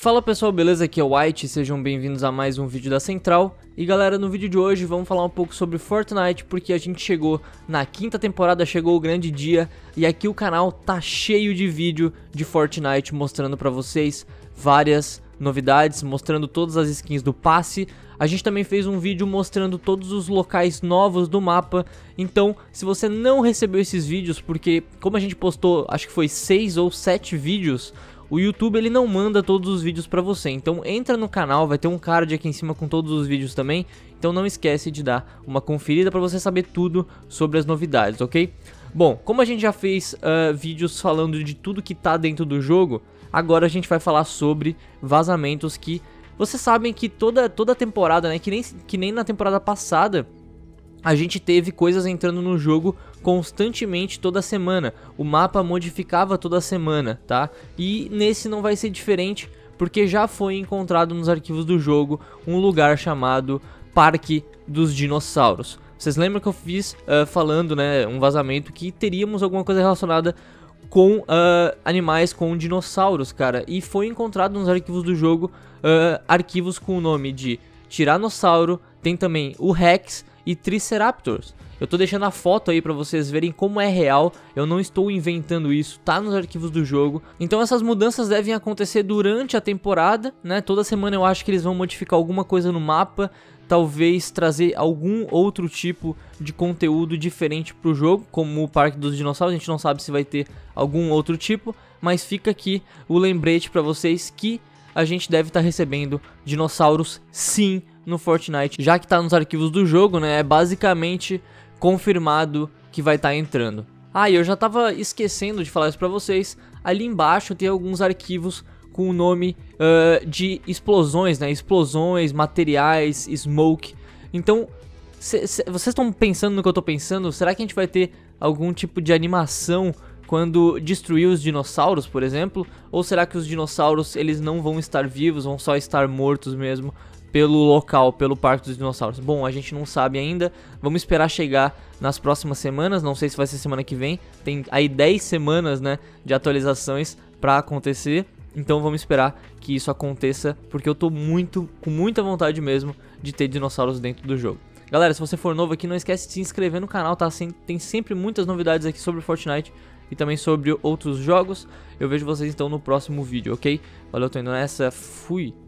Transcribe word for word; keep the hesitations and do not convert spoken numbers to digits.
Fala pessoal, beleza? Aqui é o White, sejam bem-vindos a mais um vídeo da Central. E galera, no vídeo de hoje vamos falar um pouco sobre Fortnite, porque a gente chegou na quinta temporada, chegou o grande dia. E aqui o canal tá cheio de vídeo de Fortnite, mostrando pra vocês várias novidades, mostrando todas as skins do passe. A gente também fez um vídeo mostrando todos os locais novos do mapa. Então, se você não recebeu esses vídeos, porque como a gente postou, acho que foi seis ou sete vídeos, o YouTube ele não manda todos os vídeos pra você. Então entra no canal, vai ter um card aqui em cima com todos os vídeos também. Então não esquece de dar uma conferida pra você saber tudo sobre as novidades, ok? Bom, como a gente já fez uh, vídeos falando de tudo que tá dentro do jogo, agora a gente vai falar sobre vazamentos que vocês sabem que toda, toda temporada, né, que nem, que nem na temporada passada, a gente teve coisas entrando no jogo constantemente toda semana. O mapa modificava toda semana, tá? E nesse não vai ser diferente, porque já foi encontrado nos arquivos do jogo um lugar chamado Parque dos Dinossauros. Vocês lembram que eu fiz uh, falando, né, um vazamento que teríamos alguma coisa relacionada com uh, animais, com dinossauros, cara. E foi encontrado nos arquivos do jogo uh, arquivos com o nome de Tiranossauro, tem também o Rex e Triceratops. Eu tô deixando a foto aí pra vocês verem como é real, eu não estou inventando isso, tá nos arquivos do jogo. Então essas mudanças devem acontecer durante a temporada, né? Toda semana eu acho que eles vão modificar alguma coisa no mapa, talvez trazer algum outro tipo de conteúdo diferente pro jogo, como o Parque dos Dinossauros. A gente não sabe se vai ter algum outro tipo, mas fica aqui o lembrete pra vocês que a gente deve estar recebendo dinossauros sim no Fortnite, já que tá nos arquivos do jogo, né? É basicamente confirmado que vai estar entrando. Ah, e eu já tava esquecendo de falar isso pra vocês. Ali embaixo tem alguns arquivos com o nome uh, de explosões, né? Explosões, materiais, smoke. Então, cê, cê, vocês estão pensando no que eu tô pensando? Será que a gente vai ter algum tipo de animação quando destruir os dinossauros, por exemplo? Ou será que os dinossauros eles não vão estar vivos, vão só estar mortos mesmo pelo local, pelo Parque dos Dinossauros? Bom, a gente não sabe ainda, vamos esperar chegar nas próximas semanas, não sei se vai ser semana que vem, tem aí dez semanas, né, de atualizações pra acontecer, então vamos esperar que isso aconteça, porque eu tô muito, com muita vontade mesmo de ter dinossauros dentro do jogo. Galera, se você for novo aqui, não esquece de se inscrever no canal, tá? Tem sempre muitas novidades aqui sobre Fortnite e também sobre outros jogos. Eu vejo vocês então no próximo vídeo, ok? Valeu, tô indo nessa, fui!